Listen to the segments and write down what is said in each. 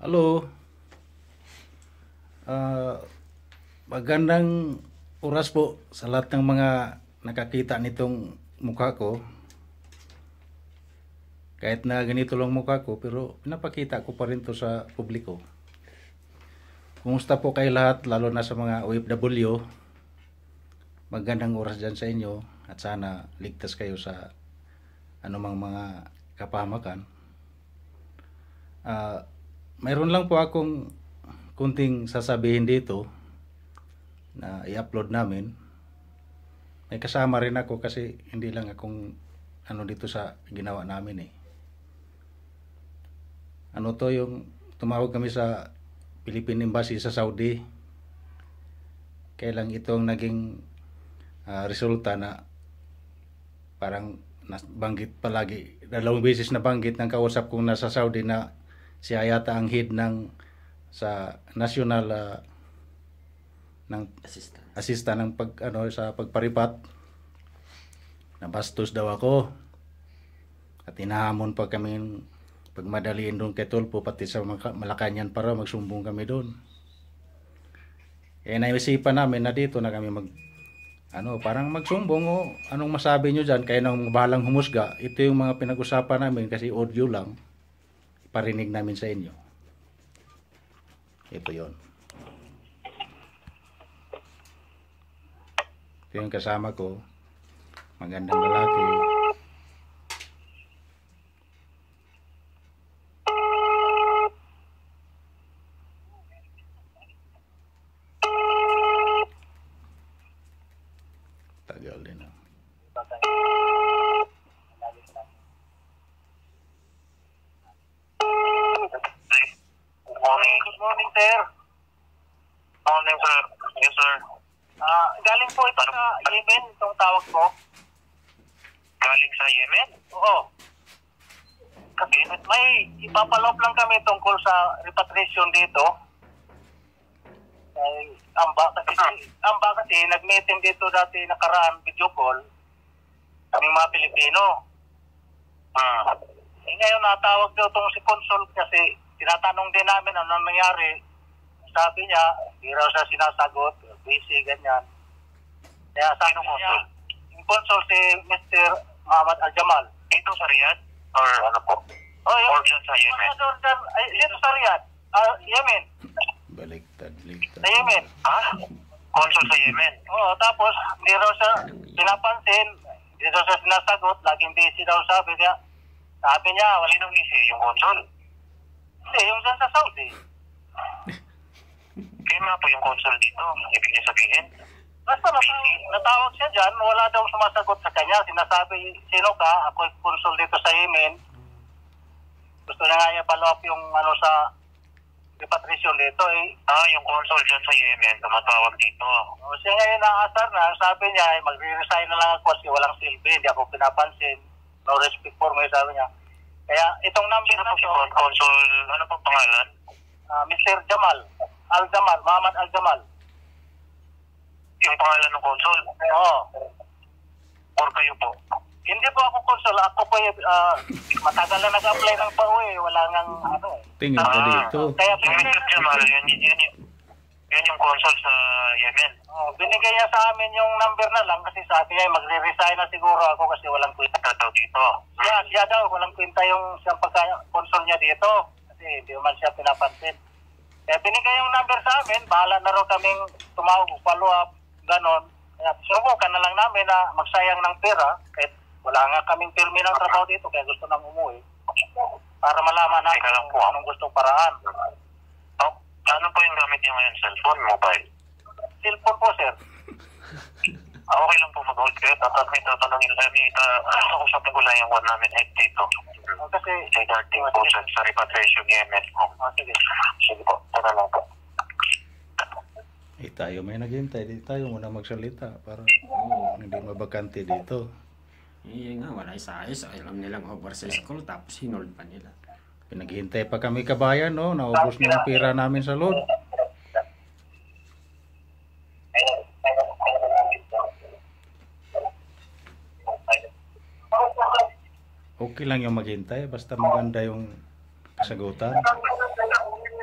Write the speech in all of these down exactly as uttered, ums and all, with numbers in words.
Halo, ah, magandang oras po sa lahat ng mga nakakita nitong mukha ko. Kahit na ganito lang mukha ko, pero pinapakita ko pa rin to sa publiko. Kumusta po kayo lahat, lalo na sa mga O F W? Magandang oras dyan sa inyo at sana ligtas kayo sa anumang mga kapahamakan. Ah, mayroon lang po akong kunting sasabihin dito na i-upload namin. May kasama rin ako kasi hindi lang akong ano dito sa ginawa namin eh. Ano to yung tumawag kami sa Philippine Embassy sa Saudi. Kailang itong naging ah, resulta na parang banggit palagi. Dalawang beses na banggit ng kausap kong nasa Saudi na siya yata ang head ng sa national ah, ng Assistant. assistant ng pag ano sa pagparipat. Nabastos daw ako. At inahamon pa kami pagmadaliin doon kay Tulpo pati sa Malacanang para magsumbong kami doon. Eh naisipan namin na dito na kami mag ano parang magsumbong o anong masabi nyo dyan, kayo nang bahalang humusga. Ito yung mga pinag-usapan namin kasi audio lang. Parinig namin sa inyo. Ito yon. Ito yung kasama ko. Magandang lalaki. Tagal din. Oh. Morning. Good morning, sir. Morning, sir. Yes, sir. Ah, galing po ito sa Yemen, itong tawag ko. Galing sa Yemen? Oo. Kasi may ipapaloob lang kami tungkol sa repatriation dito. Ay, amba kasi, amba kasi nag-meeting dito dati nakaraan, video call, kaming mga Pilipino. Ah. Eh, ngayon natawag daw itong si Consul kasi tinatanong din namin ano nangyari. Sabi niya, hindi raw siya sinasagot, busy, ganyan. Kaya sabi niya, yung Consul si Mister Muhammad Al-Jamal. Dito sa Riyadh? Or ano po? Oh, yun. Or dyan sa Yemen? Or dyan, ay, dito sa Riyadh. Uh, Yemen. Baliktad, baliktad. Sa Yemen. Ha? Consul sa Yemen? Oo, tapos hindi raw siya pinapansin, hindi raw siya sinasagot, laging busy daw sabi niya. Sabi niya, wala nang busy yung Consul. Hindi, yung dyan sa Saudi. Kaya nga po yung Consul dito, ibig niya sabihin. Basta natawag, natawag siya dyan, wala daw sumasagot sa kanya. Sinasabi, sino ka? Ako yung Consul dito sa Yemen. Gusto na nga niya follow up yung ano sa repatriation dito eh. Ah, yung Consul dyan sa Yemen, tumatawag dito. O, siya ngayon naasar na, sabi niya, eh, magre-resign na lang ako kasi walang silbi, hindi ako pinapansin. No respect for me, sabi niya. Kaya itong number na ito, Consul, ano pong pangalan? Uh, Mister Jamal, Al-Jamal, Muhammad Al-Jamal. Yung pangalan ng Consul? Oo. Or kayo po? Hindi po ako Consul, ako po uh, matagal na nag-apply ng pauwi, wala nang ano eh. Tingin ka Ah, dito. Kaya si Mister Jamal, yun, yun, yun, yun, yun yung Consul sa Yemen. Oh, binigay niya sa amin yung number na lang kasi sabi niya magre-resign na siguro ako kasi walang kwenta daw dito. Siya, siya daw, walang kwenta yung siyang pagka-consul niya dito kasi hindi man siya pinapansin. Kaya binigay yung number sa amin, bahala na raw kaming tumawag, follow up, ganon. Kaya subukan na lang namin na magsayang ng pera kahit wala nga kaming pirmi ng trabaho dito kaya gusto nang umuwi para malaman natin kung anong gustong paraan. Oh, ano po yung gamit niyo ngayon? Cellphone, mobile? Cellphone po, sir. Ah, okay lang po mag-hold kayo. Tapos may tatanungin kami. Kausapin ko lang yung one namin head dito. Oh, kasi regarding po sa, sa repatriation Yemen. Oh, sige. Sige po. Tara lang po. Eh tayo may naghintay. Di tayo muna magsalita para oh, hindi mabakante dito. Eh nga, wala sa ayos. Alam nilang over sa school, tapos hinold pa nila. Pinaghintay pa kami kabayan, no? Naubos na yung pira namin sa load. Okay lang yung maghintay, basta maganda yung kasagutan.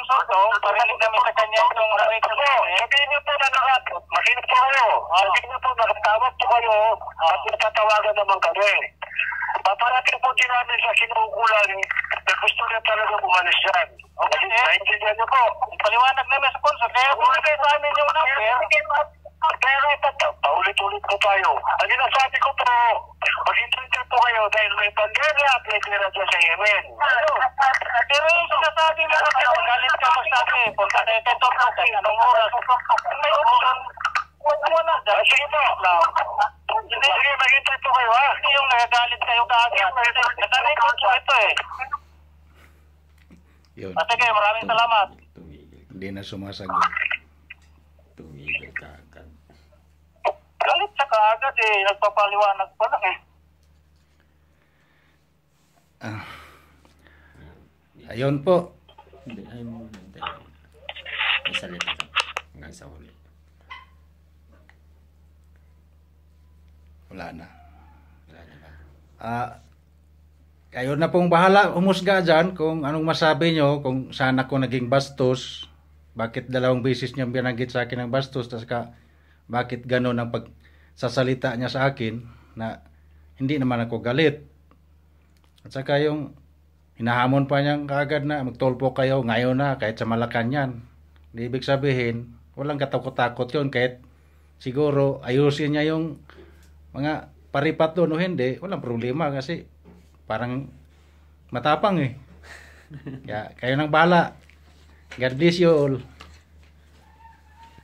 sponsor to, parinig namin sa kanya itong narito mo. Sabihin niyo po na lahat. Makinig po kayo. Sabihin niyo po, nakatawag po kayo at nagtatawagan naman kami. Paparating po din namin sa kinukulan na gusto niya talaga umalis yan. Okay, naintindihan niyo po. Paliwanag namin sa sponsor. Kaya bumigay sa amin yung number. Pero ito, paulit-ulit po tayo. Ang sinasabi ko po, mag-intensyon po kayo dahil may pandemya at may tira dyan sa Yemen. Pero yung sinasabi mo kasi, galit ka magsabi, punta na ito ito po, kasi anong oras. May option, wala dyan. Sige po. Hindi, sige, mag-intensyon po kayo ha. Hindi yung nagagalit kayo kaagad. Nasanay po po ito eh. Yun. Sige, maraming salamat. Tumigil. Hindi na sumasagot. Tumigil ka agad. Galit siya kaagad eh. Nagpapaliwanag pa lang eh. Ah. Ayun po. Hindi, ayaw mo na. Hindi. May salita ka. Hanggang sa huli. Wala na. Wala na ba? Ah, kayo na pong bahala umusga dyan kung anong masabi nyo, kung saan ako naging bastos, bakit dalawang beses niya binanggit sa akin ng bastos, tas ka, bakit gano'n ang pagsasalita niya sa akin na hindi naman ako galit. At saka yung hinahamon pa niyang kaagad na magtulpo kayo ngayon na kahit sa Malacanang. Di ibig sabihin, walang katakot-takot yun kahit siguro ayusin niya yung mga paripat doon o hindi, walang problema kasi parang matapang eh. Kaya kayo nang bahala. God bless you all.